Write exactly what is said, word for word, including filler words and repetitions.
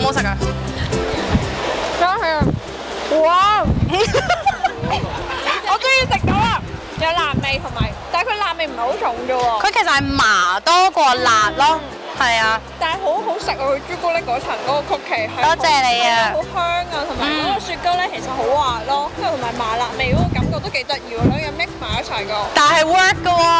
好食啊？ 真係啊！哇！我終於食到啦，有辣味同埋，但係佢辣味唔係好重啫喎。 佢其實係麻多過辣咯，係啊。 但係好好食啊！佢朱古力嗰層嗰個曲奇係多謝你啊！ 好香啊，同埋嗰個雪糕咧其實好滑咯，跟住同埋麻辣味嗰個感覺都幾得意喎，兩樣 mix 埋一齊㗎。 但係 work 㗎喎。